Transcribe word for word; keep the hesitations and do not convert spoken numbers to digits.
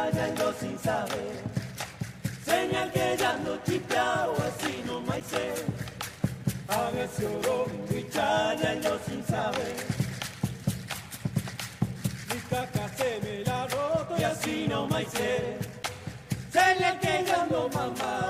ya yo sin saber. Señal que ya no chipeao, así no maicé. A veces oro, mi ya yo sin saber. Mi caca se me la roto y así no maicé. Señal que ya no mamá.